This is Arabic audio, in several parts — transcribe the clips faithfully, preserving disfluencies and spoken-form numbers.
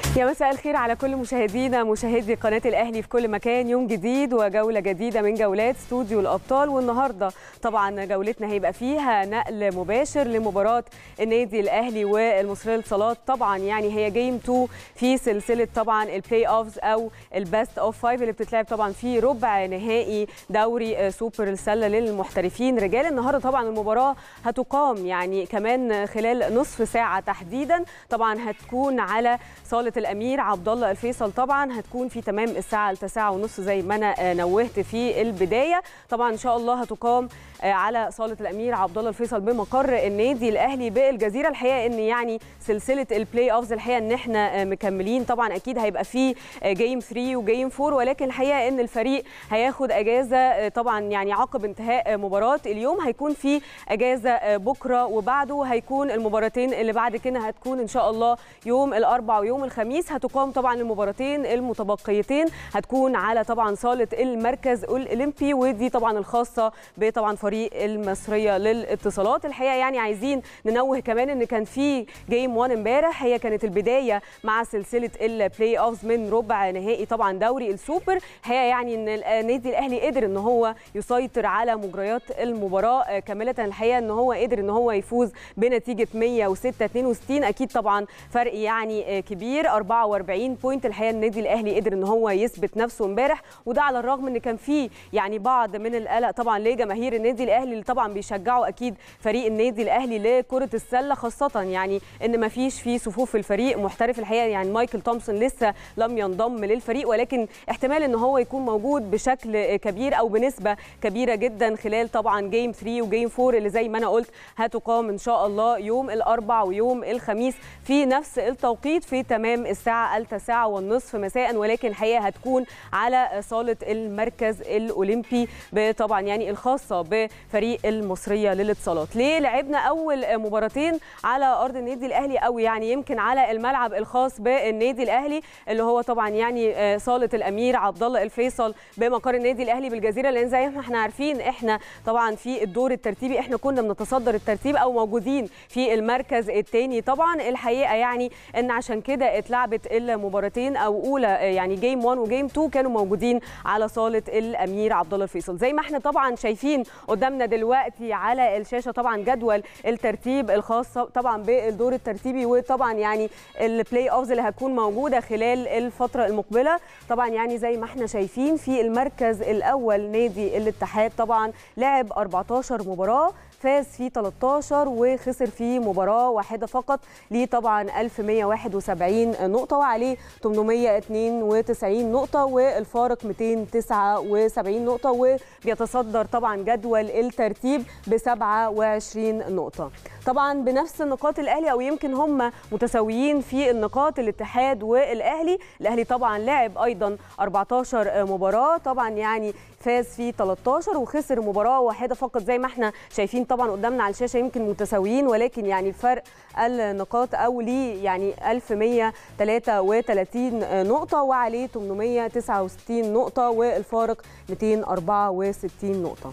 يا مساء الخير على كل مشاهدينا مشاهدي قناة الأهلي في كل مكان. يوم جديد وجولة جديدة من جولات استوديو الأبطال، والنهاردة طبعا جولتنا هيبقى فيها نقل مباشر لمباراة النادي الأهلي والمصرية للصالات. طبعا يعني هي جيم اتنين في سلسلة طبعا البلاي اوفز أو الباست اوف فايف اللي بتتلعب طبعا في ربع نهائي دوري سوبر السلة للمحترفين رجال. النهارده طبعا المباراة هتقام يعني كمان خلال نصف ساعة تحديدا، طبعا هتكون على صالة الامير عبد الله الفيصل. طبعا هتكون في تمام الساعه التاسعة ونص زي ما انا نوهت في البدايه. طبعا ان شاء الله هتقام على صاله الامير عبد الله الفيصل بمقر النادي الاهلي بالجزيره. الحقيقه ان يعني سلسله البلاي اوفز الحقيقه ان احنا مكملين. طبعا اكيد هيبقى في جيم ثلاثة وجيم أربعة، ولكن الحقيقه ان الفريق هياخد اجازه طبعا يعني عقب انتهاء مباراه اليوم. هيكون في اجازه بكره وبعده هيكون المباراتين اللي بعد كده هتكون ان شاء الله يوم الاربعاء ويوم الخميس. هتقام طبعا المباراتين المتبقيتين هتكون على طبعا صاله المركز الاولمبي، ودي طبعا الخاصه بطبعا فريق المصريه للاتصالات. الحقيقه يعني عايزين ننوه كمان ان كان في جيم واحد امبارح، هي كانت البدايه مع سلسله البلاي اوفز من ربع نهائي طبعا دوري السوبر. هي يعني ان النادي الاهلي قدر ان هو يسيطر على مجريات المباراه كامله. الحقيقه ان هو قدر ان هو يفوز بنتيجه مية وستة اتنين وستين، اكيد طبعا فرق يعني كبير أربعة وأربعين بوينت. الحقيقه النادي الاهلي قدر ان هو يثبت نفسه امبارح، وده على الرغم ان كان فيه يعني بعض من القلق طبعا لجماهير النادي الاهلي اللي طبعا بيشجعوا اكيد فريق النادي الاهلي لكره السله، خاصه يعني ان ما فيش في صفوف الفريق محترف. الحقيقه يعني مايكل تومسون لسه لم ينضم للفريق، ولكن احتمال ان هو يكون موجود بشكل كبير او بنسبه كبيره جدا خلال طبعا جيم ثلاثة وجيم أربعة اللي زي ما انا قلت هتقام ان شاء الله يوم الاربعاء ويوم الخميس في نفس التوقيت في تمام الساعه التاسعة والنصف مساء، ولكن الحقيقه هتكون على صاله المركز الاولمبي طبعا يعني الخاصه بفريق المصريه للاتصالات. ليه لعبنا اول مباراتين على ارض النادي الاهلي او يعني يمكن على الملعب الخاص بالنادي الاهلي اللي هو طبعا يعني صاله الامير عبد الله الفيصل بمقر النادي الاهلي بالجزيره، لان زي ما احنا عارفين احنا طبعا في الدور الترتيبي احنا كنا بنتصدر الترتيب او موجودين في المركز الثاني. طبعا الحقيقه يعني ان عشان كده اتلعبت المباراتين او اولى يعني جيم واحد وجيم اتنين كانوا موجودين على صاله الامير عبد الله الفيصل. زي ما احنا طبعا شايفين قدامنا دلوقتي على الشاشه طبعا جدول الترتيب الخاص طبعا بالدور الترتيبي، وطبعا يعني البلاي اوفز اللي هتكون موجوده خلال الفتره المقبله. طبعا يعني زي ما احنا شايفين في المركز الاول نادي الاتحاد طبعا لعب أربعتاشر مباراه، فاز في تلتاشر وخسر في مباراه واحده فقط، ليه طبعا ألف ومية وواحد وسبعين نقطه وعليه تمنمية اتنين وتسعين نقطه والفارق ميتين وتسعة وسبعين نقطه، وبيتصدر طبعا جدول الترتيب ب سبعة وعشرين نقطه. طبعا بنفس النقاط الاهلي او يمكن هم متساويين في النقاط الاتحاد والاهلي. الاهلي طبعا لعب ايضا أربعتاشر مباراه، طبعا يعني فاز في تلتاشر وخسر مباراه واحده فقط. زي ما احنا شايفين طبعا قدامنا على الشاشه يمكن متساويين، ولكن يعني الفرق النقاط او ليه يعني ألف ومية وتلاتة وتلاتين نقطه وعليه تمنمية وتسعة وستين نقطه والفارق ميتين وأربعة وستين نقطه.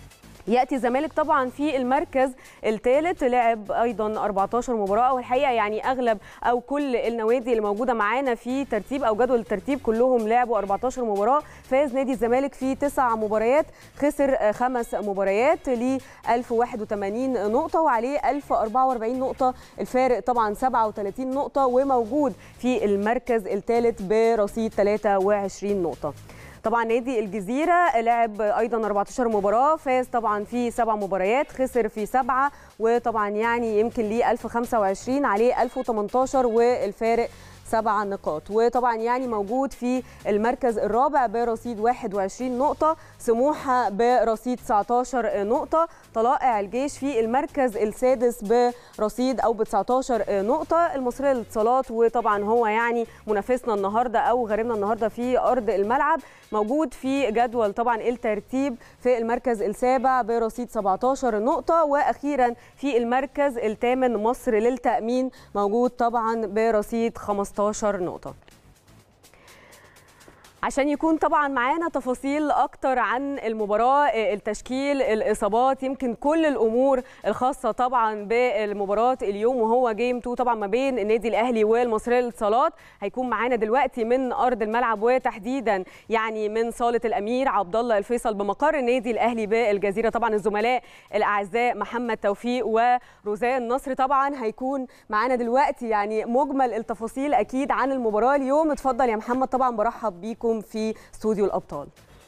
ياتي الزمالك طبعا في المركز الثالث، لعب ايضا أربعتاشر مباراه، والحقيقه يعني اغلب او كل النوادي اللي موجوده معانا في ترتيب او جدول الترتيب كلهم لعبوا أربعتاشر مباراه. فاز نادي الزمالك في تسع مباريات، خسر خمس مباريات، ليه ألف وواحد وتمانين نقطه وعليه ألف وأربعة وأربعين نقطه، الفارق طبعا سبعة وتلاتين نقطه، وموجود في المركز الثالث برصيد تلاتة وعشرين نقطه. طبعا نادي الجزيره لعب ايضا أربعتاشر مباراه، فاز طبعا في سبع مباريات، خسر في سبعه، وطبعا يعني يمكن ليه ألف وخمسة وعشرين عليه ألف وتمنتاشر والفارق سبع نقاط، وطبعا يعني موجود في المركز الرابع برصيد واحد وعشرين نقطة. سموحة برصيد تسعتاشر نقطة. طلائع الجيش في المركز السادس برصيد أو ب تسعتاشر نقطة. المصرية للاتصالات وطبعا هو يعني منافسنا النهاردة أو غريمنا النهاردة في أرض الملعب موجود في جدول طبعا الترتيب في المركز السابع برصيد سبعتاشر نقطة. وأخيرا في المركز الثامن مصر للتأمين موجود طبعا برصيد خمستاشر نقطة. عشان يكون طبعا معانا تفاصيل اكتر عن المباراه، التشكيل، الاصابات، يمكن كل الامور الخاصه طبعا بالمباراه اليوم وهو جيم اتنين طبعا ما بين النادي الاهلي والمصريه للاتصالات. هيكون معانا دلوقتي من ارض الملعب وتحديدا يعني من صاله الامير عبد الله الفيصل بمقر النادي الاهلي بالجزيره طبعا الزملاء الاعزاء محمد توفيق وروزان نصر. طبعا هيكون معانا دلوقتي يعني مجمل التفاصيل اكيد عن المباراه اليوم. اتفضل يا محمد. طبعا برحب بيكم في استوديو الابطال.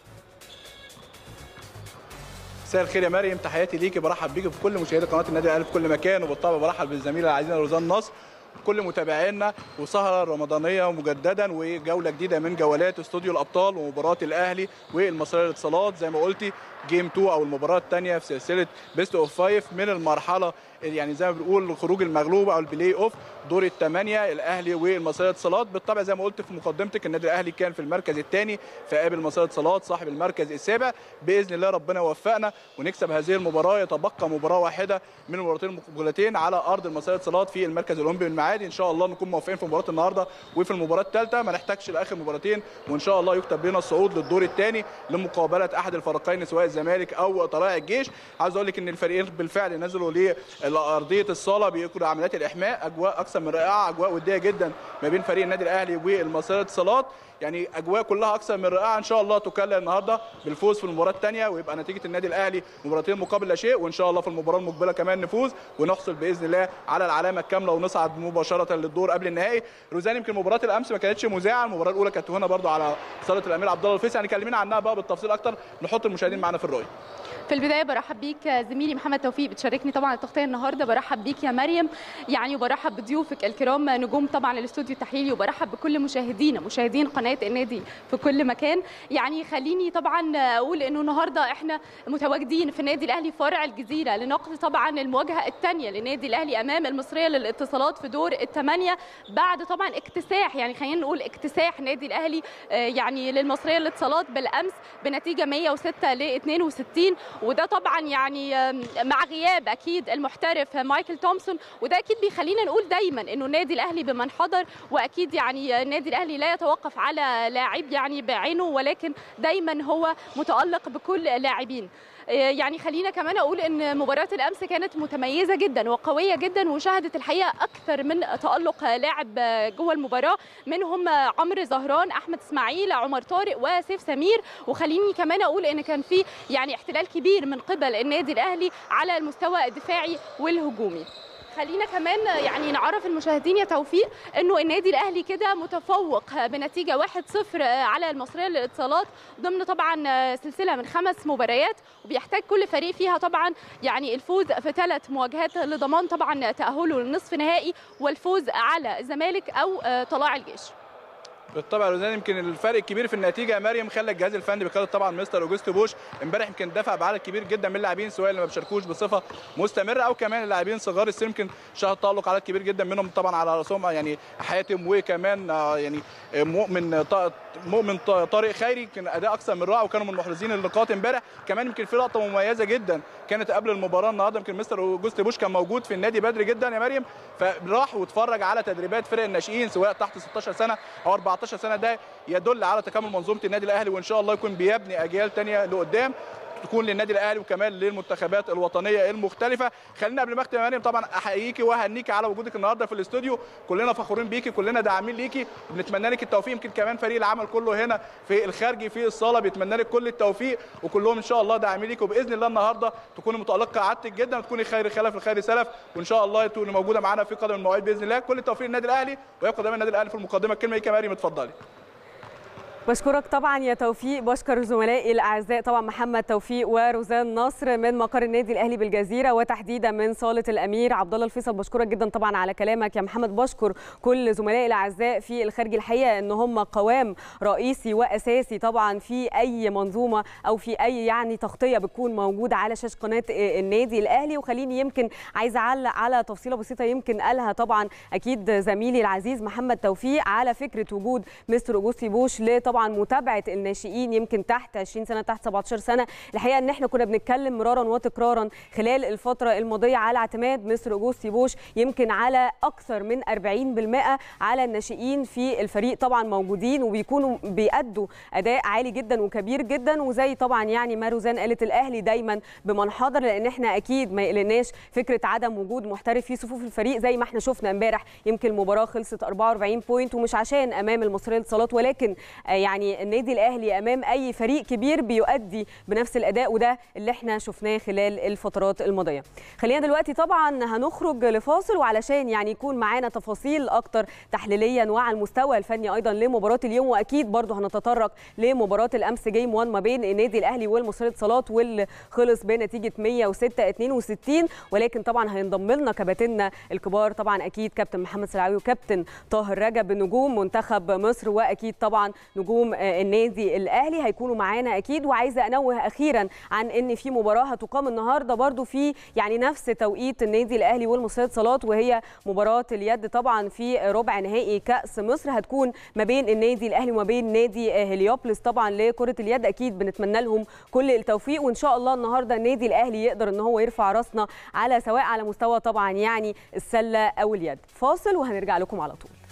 مساء الخير يا مريم، تحياتي ليكي، برحب بيكي في كل مشاهدي قناه النادي الاهلي في كل مكان، وبالطبع برحب بالزميله العزيزه روزان نصر كل متابعينا، وسهره رمضانيه مجددا وجوله جديده من جولات استوديو الابطال ومباراه الاهلي والمصريه للاتصالات. زي ما قلتي جيم اتنين او المباراه الثانيه في سلسله بيست اوف فايف من المرحله يعني زي ما بنقول خروج المغلوب او البلاي اوف دور الثمانيه الاهلي والمصريه للاتصالات. بالطبع زي ما قلت في مقدمتك النادي الاهلي كان في المركز الثاني فقابل المصريه للاتصالات صاحب المركز السابع. باذن الله ربنا يوفقنا ونكسب هذه المباراه. يتبقى مباراه واحده من المباراتين المقبلتين على ارض المصريه للاتصالات في المركز الاولمبي بالمعادي. ان شاء الله نكون موفقين في مباراه النهارده وفي المباراه الثالثه ما نحتاجش لاخر مباراتين، وان شاء الله يكتب لنا الصعود للدور الثاني لمقابله احد الفريقين سواء الزمالك او طلائع الجيش. عاوز اقول لك ان الفريقين بالفعل نزلوا لارضيه الصاله بيقودوا عمليات الاحماء، اجواء اكثر من رائعه، اجواء وديه جدا ما بين فريق النادي الاهلي والمصريه للاتصالات، يعني اجواء كلها اكثر من رائعه. ان شاء الله تكلل النهارده بالفوز في المباراه الثانيه ويبقى نتيجه النادي الاهلي مباراتين مقابل لا شيء، وان شاء الله في المباراه المقبله كمان نفوز ونحصل باذن الله على العلامه الكامله ونصعد مباشره للدور قبل النهائي. روزان يمكن مباراه الامس ما كانتش مذاعه، المباراه الاولى كانت هنا برده على صاله الامير عبد الله الفيصل، يعني كلمينا عنها بقى بالتفصيل اكتر نحط المشاهدين معانا في الرؤيه. في البدايه برحب بيك زميلي محمد توفيق بتشاركني طبعا التغطيه النهارده، برحب بيك يا مريم يعني وبرحب بضيوفك الكرام نجوم طبعا الاستوديو التحليلي، وبرحب بكل مشاهدينا مشاهدين قناه النادي في كل مكان. يعني خليني طبعا اقول انه النهارده احنا متواجدين في النادي الاهلي فرع الجزيره لنقل طبعا المواجهه الثانيه للنادي الاهلي امام المصريه للاتصالات في دور الثمانيه بعد طبعا اكتساح، يعني خلينا نقول اكتساح النادي الاهلي يعني للمصريه للاتصالات بالامس بنتيجه مية وستة ل اتنين وستين، وده طبعا يعني مع غياب اكيد المحترف مايكل تومسون، وده اكيد بيخلينا نقول دايما انه النادي الاهلي بمن حضر، واكيد يعني النادي الاهلي لا يتوقف على لاعب يعني بعينه ولكن دايما هو متالق بكل لاعبين. يعني خلينا كمان اقول ان مباراه الامس كانت متميزه جدا وقويه جدا، وشهدت الحقيقه اكثر من تالق لاعب جوه المباراه، منهم عمرو زهران، احمد اسماعيل، عمر طارق وسيف سمير. وخليني كمان اقول ان كان في يعني احتلال كبير من قبل النادي الاهلي على المستوى الدفاعي والهجومي. خلينا كمان يعني نعرف المشاهدين يا توفيق انه النادي الاهلي كده متفوق بنتيجه واحد صفر على المصريه للاتصالات ضمن طبعا سلسله من خمس مباريات، وبيحتاج كل فريق فيها طبعا يعني الفوز في ثلاث مواجهات لضمان طبعا تاهله للنصف نهائي والفوز على الزمالك او طلائع الجيش. بالطبع روزان يمكن الفرق الكبير في النتيجه يا مريم خلى الجهاز الفني بقياده طبعا مستر اوجست بوش امبارح يمكن دفع بعدد كبير جدا من اللاعبين سواء اللي ما بيشاركوش بصفه مستمره او كمان اللاعبين صغار السن، يمكن شهد تالق عدد كبير جدا منهم طبعا على راسهم يعني حاتم وكمان يعني مؤمن مؤمن طارق خيري، كان اداء اكثر من رائع وكانوا من محرزين اللقاءات امبارح. كمان يمكن في لقطه مميزه جدا كانت قبل المباراه النهارده، يمكن مستر اوجست بوش كان موجود في النادي بدري جدا يا مريم، فراح واتفرج على تدريبات فرق الناشئين سواء تحت ستاشر سنه او اربعتاشر سنه. ده يدل على تكامل منظومه النادي الاهلي، وان شاء الله يكون بيبني اجيال ثانيه لقدام تكون للنادي الاهلي وكمان للمنتخبات الوطنيه المختلفه. خلينا قبل ما اختم يا مريم طبعا احييكي واهنيكي على وجودك النهارده في الاستوديو، كلنا فخورين بيكي، كلنا داعمين ليكي، بنتمنى لك التوفيق. يمكن كمان فريق العمل كله هنا في الخارجي في الصاله بيتمنى لك كل التوفيق، وكلهم ان شاء الله داعمين ليكي، وباذن الله النهارده تكوني متالقه عادتك جدا وتكوني خير خلف الخير سلف، وان شاء الله تكوني موجوده معانا في قدم المواعيد باذن الله. كل التوفيق للنادي الاهلي، ويبقى دايما النادي الاهلي في المقدمه. الكلمه ليك يا مريم، اتفضلي. بشكرك طبعا يا توفيق، بشكر زملائي الاعزاء طبعا محمد توفيق وروزان نصر من مقر النادي الاهلي بالجزيره وتحديدا من صاله الامير عبد الله الفيصل. بشكرك جدا طبعا على كلامك يا محمد. بشكر كل زملائي الاعزاء في الخارج، الحقيقه ان هم قوام رئيسي واساسي طبعا في اي منظومه او في اي يعني تغطيه بتكون موجوده على شاشه قناه النادي الاهلي. وخليني يمكن عايزه اعلق على تفصيله بسيطه يمكن قالها طبعا اكيد زميلي العزيز محمد توفيق على فكره وجود مستر اوجوستي بوش طبعا متابعه الناشئين يمكن تحت عشرين سنه، تحت سبعتاشر سنه. الحقيقه ان احنا كنا بنتكلم مرارا وتكرارا خلال الفتره الماضيه على اعتماد مستر اوجوستي بوش يمكن على اكثر من أربعين بالمئة على الناشئين في الفريق، طبعا موجودين وبيكونوا بيأدوا اداء عالي جدا وكبير جدا. وزي طبعا يعني ما روزان قالت، الاهلي دايما بمنحدر، لان احنا اكيد ما يقلناش فكره عدم وجود محترف في صفوف الفريق. زي ما احنا شفنا امبارح يمكن المباراه خلصت أربعة وأربعين بوينت، ومش عشان امام المصريه للاتصالات، ولكن يعني النادي الاهلي امام اي فريق كبير بيؤدي بنفس الاداء، وده اللي احنا شفناه خلال الفترات الماضيه. خلينا دلوقتي طبعا هنخرج لفاصل، وعلشان يعني يكون معانا تفاصيل اكتر تحليليا وعلى المستوى الفني ايضا لمباراه اليوم، واكيد برضه هنتطرق لمباراه الامس جيم واحد ما بين النادي الاهلي والمصريه للاتصالات واللي خلص بنتيجه مية وستة اتنين وستين. ولكن طبعا هينضم لنا كباتننا الكبار، طبعا اكيد كابتن محمد سلعاوي وكابتن طاهر رجب، نجوم منتخب مصر واكيد طبعا نجوم النادي الاهلي هيكونوا معانا اكيد. وعايزه انوه اخيرا عن ان في مباراه هتقام النهارده برضو في يعني نفس توقيت النادي الاهلي والمصريه للاتصالات، وهي مباراه اليد طبعا في ربع نهائي كاس مصر، هتكون ما بين النادي الاهلي وما بين نادي هليوبلس طبعا لكره اليد. اكيد بنتمنى لهم كل التوفيق، وان شاء الله النهارده النادي الاهلي يقدر ان هو يرفع راسنا على سواء على مستوى طبعا يعني السله او اليد. فاصل وهنرجع لكم على طول.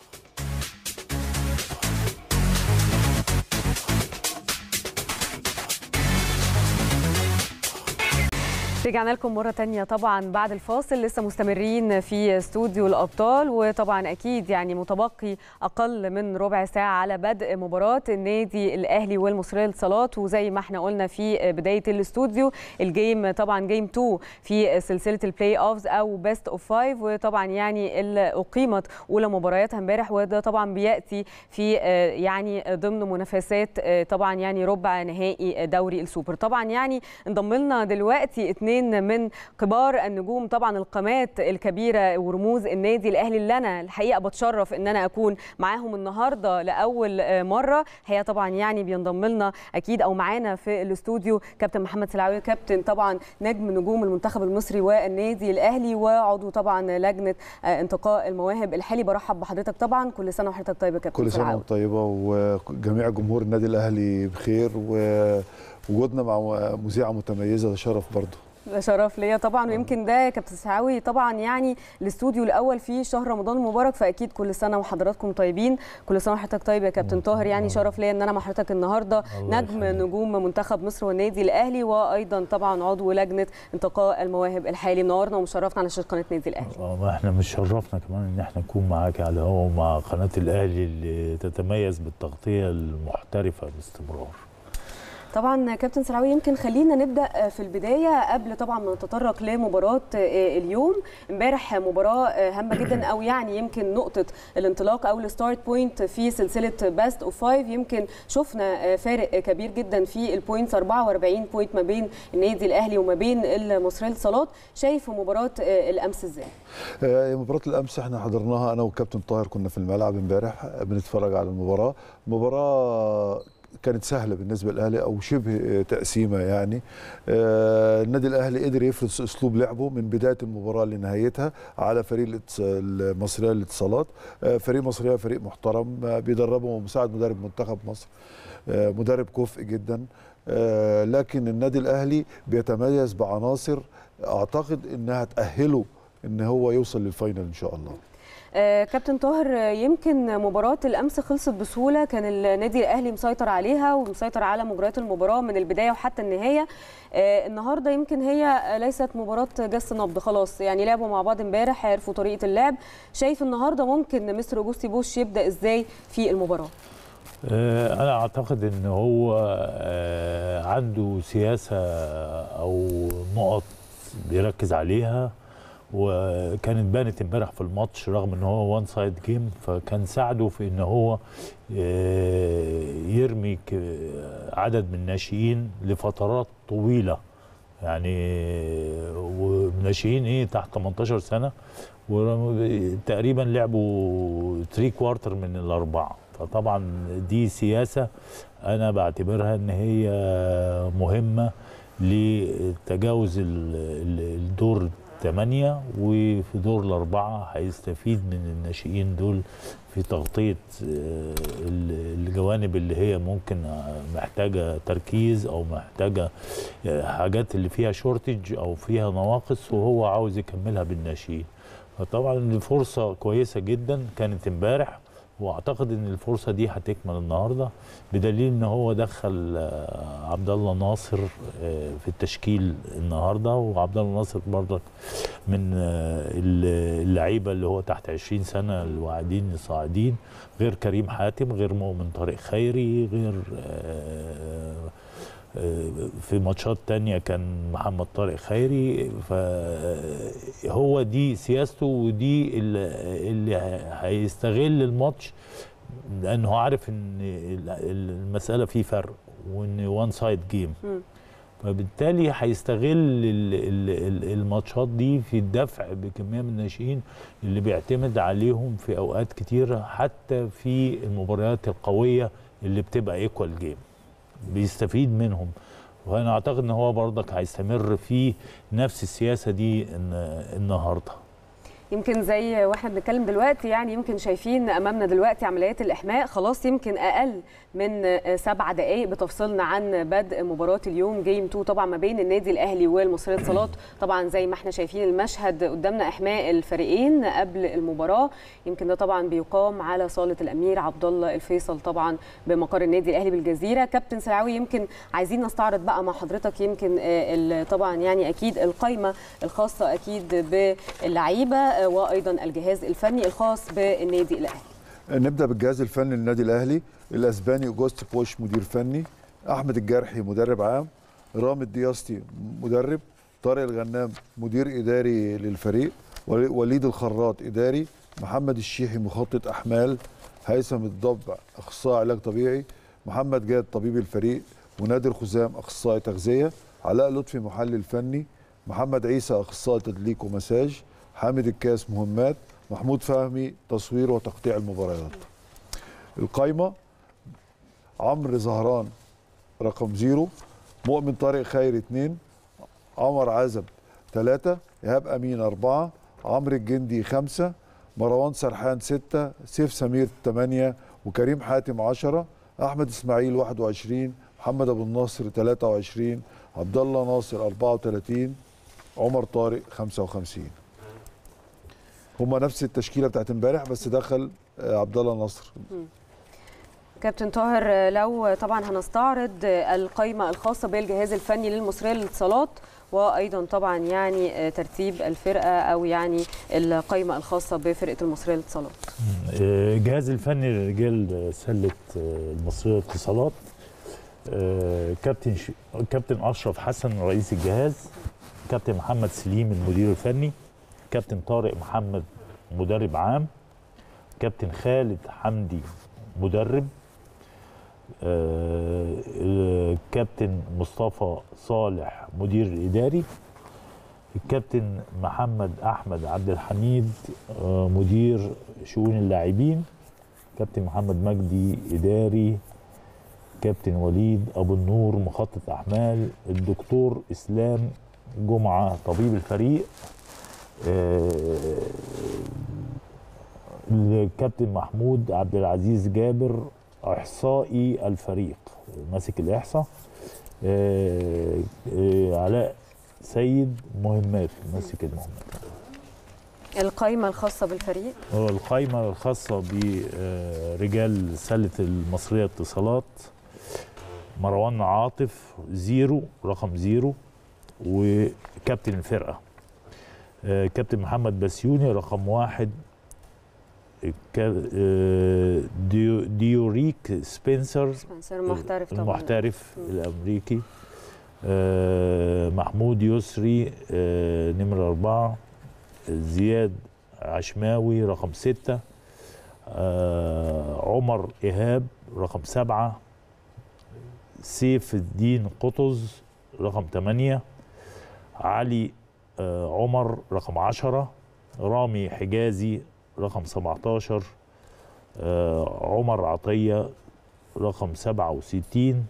رجعنا لكم مرة تانية طبعا بعد الفاصل، لسه مستمرين في استوديو الأبطال، وطبعا أكيد يعني متبقي أقل من ربع ساعة على بدء مباراة النادي الأهلي والمصرية للاتصالات. وزي ما احنا قلنا في بداية الاستوديو، الجيم طبعا جيم اتنين في سلسلة البلاي أوفز أو بيست أوف فايف، وطبعا يعني اللي أقيمت أولى مبارياتها امبارح، وده طبعا بيأتي في يعني ضمن منافسات طبعا يعني ربع نهائي دوري السوبر. طبعا يعني انضم لنا دلوقتي اثنين من كبار النجوم، طبعا القامات الكبيره ورموز النادي الاهلي، اللي انا الحقيقه بتشرف ان انا اكون معاهم النهارده لاول مره. هي طبعا يعني بينضم لنا اكيد او معانا في الاستوديو كابتن محمد سلعاوي، كابتن طبعا نجم نجوم المنتخب المصري والنادي الاهلي، وعضو طبعا لجنه انتقاء المواهب الحالي. برحب بحضرتك طبعا، كل سنه وحضرتك طيبه كابتن. كل سنه وانت طيبه وجميع جمهور النادي الاهلي بخير، ووجودنا مع مذيعه متميزه ده شرف برضه. ده شرف ليا طبعا، ويمكن ده كابتن سلعاوي طبعا يعني الاستوديو الاول في شهر رمضان المبارك، فاكيد كل سنه وحضراتكم طيبين. كل سنه وحضرتك طيب يا كابتن طاهر. يعني شرف ليا ان انا مع حضرتك النهارده، نجم نجوم منتخب مصر والنادي الاهلي، وايضا طبعا عضو لجنه انتقاء المواهب الحالي. منورنا ومشرفنا على شاشه قناه النادي الاهلي. اه احنا مش شرفنا كمان ان احنا نكون معاك على الهواء مع قناه الاهلي اللي تتميز بالتغطيه المحترفه باستمرار. طبعا كابتن سلعاوي، يمكن خلينا نبدا في البدايه قبل طبعا ما نتطرق لمباراه اليوم. امبارح مباراه هامه جدا، او يعني يمكن نقطه الانطلاق او الستارت بوينت في سلسله باست اوف فايف. يمكن شفنا فارق كبير جدا في البوينتس، أربعة وأربعين بوينت ما بين النادي الاهلي وما بين المصريه للاتصالات. شايف مباراه الامس ازاي؟ مباراه الامس احنا حضرناها انا والكابتن طاهر، كنا في الملعب امبارح بنتفرج على المباراه. مباراه كانت سهله بالنسبه للاهلي او شبه تقسيمه يعني. آه النادي الاهلي قدر يفرض اسلوب لعبه من بدايه المباراه لنهايتها على فريق المصريه للاتصالات. آه فريق مصريه فريق محترم، آه بيدربه مساعد مدرب منتخب مصر، آه مدرب كفء جدا. آه لكن النادي الاهلي بيتميز بعناصر اعتقد انها تاهله ان هو يوصل للفاينل ان شاء الله. آه كابتن طاهر، يمكن مباراة الأمس خلصت بسهولة، كان النادي الأهلي مسيطر عليها ومسيطر على مجريات المباراة من البداية وحتى النهاية. آه النهاردة يمكن هي ليست مباراة جس نبض، خلاص يعني لعبوا مع بعض امبارح، عرفوا طريقة اللعب. شايف النهاردة ممكن مستر أوجوستي بوش يبدأ إزاي في المباراة؟ آه أنا أعتقد إن هو آه عنده سياسة أو نقط بيركز عليها، وكانت بانت امبارح في الماتش رغم ان هو وان سايد جيم، فكان ساعده في ان هو يرمي عدد من الناشئين لفترات طويله، يعني وناشئين ايه تحت تمنتاشر سنه، وتقريبا لعبوا ثلاثة كوارتر من الاربعه. فطبعا دي سياسه انا بعتبرها ان هي مهمه لتجاوز الدور الثمانية، وفي دور الأربعة هيستفيد من الناشئين دول في تغطية الجوانب اللي هي ممكن محتاجة تركيز أو محتاجة حاجات اللي فيها شورتج أو فيها نواقص وهو عاوز يكملها بالناشئين. فطبعا الفرصة كويسة جدا كانت امبارح، واعتقد ان الفرصه دي هتكمل النهارده، بدليل ان هو دخل عبد الله ناصر في التشكيل النهارده، وعبد الله ناصر برضك من اللعيبه اللي هو تحت عشرين سنه الواعدين الصاعدين، غير كريم حاتم، غير مؤمن طارق خيري، غير في ماتشات تانية كان محمد طارق خيري. فهو دي سياسته، ودي اللي هيستغل الماتش، لأنه عارف ان المسألة فيه فرق وان وان سايد جيم، فبالتالي هيستغل الماتشات دي في الدفع بكمية من الناشئين اللي بيعتمد عليهم في أوقات كتيرة، حتى في المباريات القوية اللي بتبقى ايكوال جيم بيستفيد منهم. وانا اعتقد ان هو برضك هيستمر في نفس السياسه دي النهارده. يمكن زي واحنا بنتكلم دلوقتي، يعني يمكن شايفين امامنا دلوقتي عمليات الاحماء خلاص، يمكن اقل من سبع دقائق بتفصلنا عن بدء مباراه اليوم جيم اتنين طبعا ما بين النادي الاهلي والمصرية اتصالات. طبعا زي ما احنا شايفين المشهد قدامنا، احماء الفريقين قبل المباراه، يمكن ده طبعا بيقام على صاله الامير عبد الله الفيصل طبعا بمقر النادي الاهلي بالجزيره. كابتن سلعاوي، يمكن عايزين نستعرض بقى مع حضرتك يمكن طبعا يعني اكيد القائمه الخاصه اكيد باللعيبه وايضا الجهاز الفني الخاص بالنادي الاهلي. نبدا بالجهاز الفني للنادي الاهلي. الاسباني اوجوست بوش مدير فني، احمد الجرحي مدرب عام، رامي الدياستي مدرب، طارق الغنام مدير اداري للفريق، وليد الخراط اداري، محمد الشيحي مخطط احمال، هيثم الضبع اخصائي علاج طبيعي، محمد جاد طبيب الفريق، ونادر خزام اخصائي تغذيه، علاء لطفي محلل فني، محمد عيسى اخصائي تدليك ومساج، حامد الكاس مهمات، محمود فهمي تصوير وتقطيع المباريات. القايمه: عمرو زهران رقم زيرو، مؤمن طارق خير اثنين، عمر عزب ثلاثة، إيهاب أمين أربعة، عمرو الجندي خمسة، مروان سرحان ستة، سيف سمير ثمانية، وكريم حاتم عشرة، أحمد إسماعيل واحد وعشرين، محمد أبو النصر ثلاثة وعشرين، عبد الله ناصر أربعة وثلاثين، عمر طارق خمسة وخمسين. هما نفس التشكيله بتاعت امبارح، بس دخل عبد الله ناصر. كابتن طاهر، لو طبعا هنستعرض القائمه الخاصه بالجهاز الفني للمصرية للاتصالات، وايضا طبعا يعني ترتيب الفرقه او يعني القائمه الخاصه بفرقه المصرية للاتصالات. الجهاز الفني لرجال سله المصرية للاتصالات: كابتن ش... كابتن اشرف حسن رئيس الجهاز، كابتن محمد سليم المدير الفني، كابتن طارق محمد مدرب عام، كابتن خالد حمدي مدرب، آه، كابتن مصطفى صالح مدير اداري، الكابتن محمد احمد عبد الحميد آه، مدير شؤون اللاعبين، كابتن محمد مجدي اداري، كابتن وليد ابو النور مخطط احمال، الدكتور اسلام جمعه طبيب الفريق، الكابتن محمود عبد العزيز جابر احصائي الفريق ماسك الاحصاء، علاء سيد مهمات ماسك المهمات. القائمه الخاصه بالفريق: القائمه الخاصه برجال سله المصرية اتصالات: مروان عاطف زيرو رقم زيرو وكابتن الفرقه، كابتن محمد بسيوني رقم واحد، ديو ديوريك سبنسر سبنسر محترف طبعا المحترف الامريكي، محمود يسري نمرة أربعة، زياد عشماوي رقم ستة، عمر إيهاب رقم سبعة، سيف الدين قطز رقم ثمانية، علي عمر رقم عشرة، رامي حجازي رقم سبعتاشر، عمر عطية رقم سبعة وستين،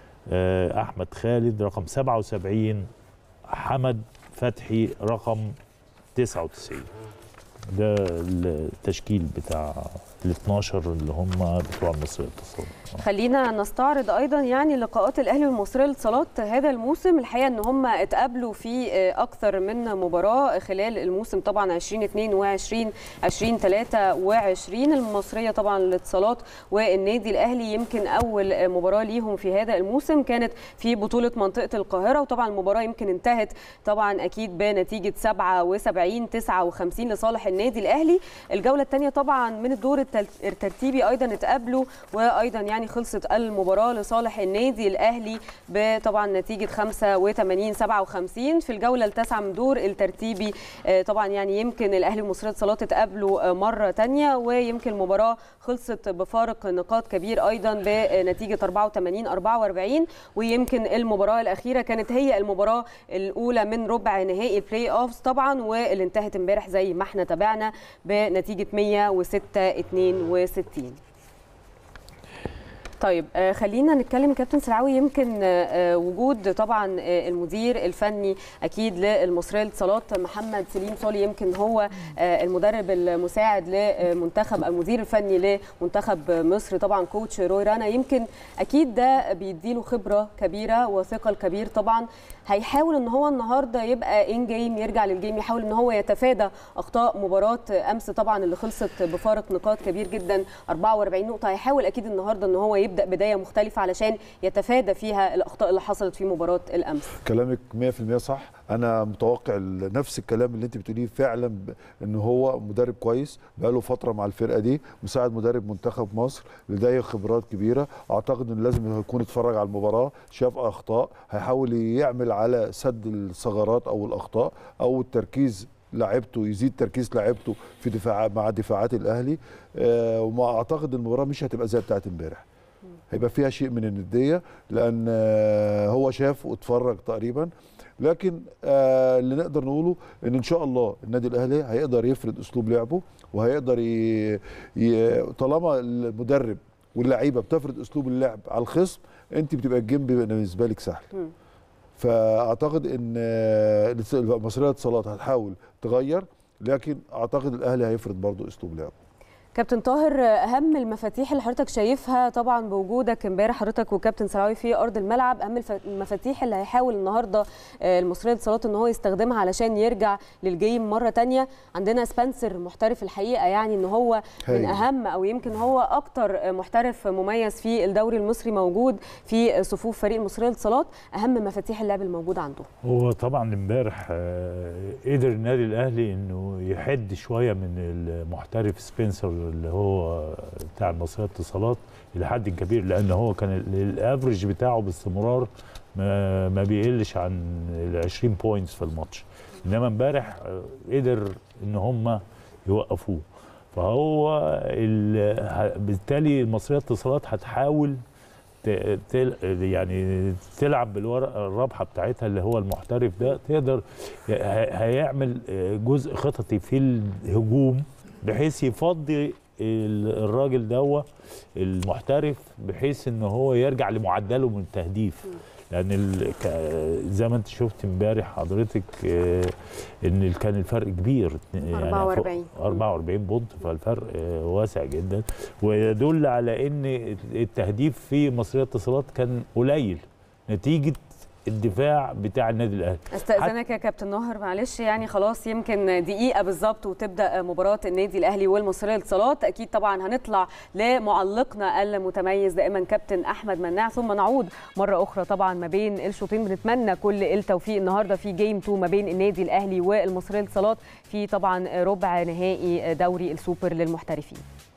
أحمد خالد رقم سبعة وسبعين، حمد فتحي رقم تسعة وتسعين. ده التشكيل بتاع ال اتناشر اللي هم بتوع المصرية للاتصالات. خلينا نستعرض ايضا يعني لقاءات الاهلي والمصرية للاتصالات هذا الموسم. الحقيقه ان هم اتقابلوا في اكثر من مباراه خلال الموسم طبعا ألفين واثنين وعشرين ألفين وثلاثة وعشرين. المصرية طبعا للاتصالات والنادي الاهلي يمكن اول مباراه ليهم في هذا الموسم كانت في بطوله منطقه القاهره، وطبعا المباراه يمكن انتهت طبعا اكيد بنتيجه سبعة وسبعين تسعة وخمسين لصالح النادي الاهلي. الجوله الثانيه طبعا من الدور الترتيبي ايضا اتقابلوا، وايضا يعني خلصت المباراه لصالح النادي الاهلي بطبعا نتيجه خمسة وثمانين سبعة وخمسين. في الجوله التاسعه من دور الترتيبي طبعا يعني يمكن الاهلي ومصرية الاتصالات اتقابلوا مره ثانيه، ويمكن المباراه خلصت بفارق نقاط كبير ايضا بنتيجه أربعة وثمانين أربعة وأربعين. ويمكن المباراه الاخيره كانت هي المباراه الاولى من ربع نهائي البلاي اوفز طبعا، واللي انتهت امبارح زي ما احنا تابعنا بنتيجه مية وستة اثنين وستين. طيب خلينا نتكلم كابتن سلعاوي. يمكن وجود طبعا المدير الفني اكيد للمصرية للاتصالات محمد سليم صولي، يمكن هو المدرب المساعد لمنتخب المدير الفني لمنتخب مصر طبعا كوتش روي رانا، يمكن اكيد ده بيديله خبره كبيره وثقل كبير. طبعا هيحاول ان هو النهارده يبقى ان جيم، يرجع للجيم، يحاول ان هو يتفادى اخطاء مباراه امس طبعا اللي خلصت بفارق نقاط كبير جدا أربعة وأربعين نقطه. هيحاول اكيد النهارده ان هو يبدا بدايه مختلفه علشان يتفادى فيها الاخطاء اللي حصلت في مباراه الامس. كلامك مية في المية صح. انا متوقع نفس الكلام اللي انت بتقوليه فعلا، ان هو مدرب كويس بقاله فتره مع الفرقه دي، مساعد مدرب منتخب مصر لديه خبرات كبيره. اعتقد انه لازم يكون اتفرج على المباراه، شاف اخطاء، هيحاول يعمل على سد الثغرات او الاخطاء او التركيز لاعبته، يزيد تركيز لاعبته في دفاع مع دفاعات الاهلي. أه وما اعتقد المباراه مش هتبقى زي بتاعه امبارح، هيبقى فيها شيء من النديه لان أه هو شاف واتفرج تقريبا. لكن آه اللي نقدر نقوله ان ان شاء الله النادي الاهلي هيقدر يفرض اسلوب لعبه، وهيقدر ي... ي... طالما المدرب واللعيبه بتفرض اسلوب اللعب على الخصم، انت بتبقى الجيم بالنسبه لك سهل. م. فاعتقد ان المصرية للاتصالات هتحاول تغير، لكن اعتقد الاهلي هيفرض برضه اسلوب لعبه. كابتن طاهر، اهم المفاتيح اللي حضرتك شايفها طبعا بوجودك امبارح حضرتك وكابتن سلعاوي في ارض الملعب، اهم المفاتيح اللي هيحاول النهارده المصرية للاتصالات ان هو يستخدمها علشان يرجع للجيم مره ثانيه. عندنا سبنسر محترف الحقيقه، يعني ان هو هي. من اهم او يمكن هو اكتر محترف مميز في الدوري المصري موجود في صفوف فريق المصرية للاتصالات. اهم مفاتيح اللعب الموجوده عنده. هو طبعا امبارح قدر النادي الاهلي انه يحد شويه من المحترف سبنسر اللي هو بتاع المصرية للاتصالات الى حد كبير، لان هو كان الافريج بتاعه باستمرار ما, ما بيقلش عن ال عشرين بوينتس في الماتش، انما امبارح قدر ان هم يوقفوه. فهو بالتالي المصرية للاتصالات هتحاول تل يعني تلعب بالورقه الرابحه بتاعتها اللي هو المحترف ده، تقدر هيعمل جزء خططي في الهجوم بحيث يفضي الراجل دوت المحترف بحيث ان هو يرجع لمعدله من التهديف. لان زي ما انت شفت امبارح حضرتك ان كان الفرق كبير، يعني أربعة وأربعين أربعة وأربعين بونت، فالفرق واسع جدا، ويدل على ان التهديف في مصرية للاتصالات كان قليل نتيجه الدفاع بتاع النادي الاهلي. استاذنك يا كابتن ناهر معلش، يعني خلاص يمكن دقيقه بالظبط وتبدا مباراه النادي الاهلي والمصرية للاتصالات. اكيد طبعا هنطلع لمعلقنا المتميز دائما كابتن احمد مناع، ثم نعود مره اخرى طبعا ما بين الشوطين. بنتمنى كل التوفيق النهارده في جيم اتنين ما بين النادي الاهلي والمصرية للاتصالات في طبعا ربع نهائي دوري السوبر للمحترفين.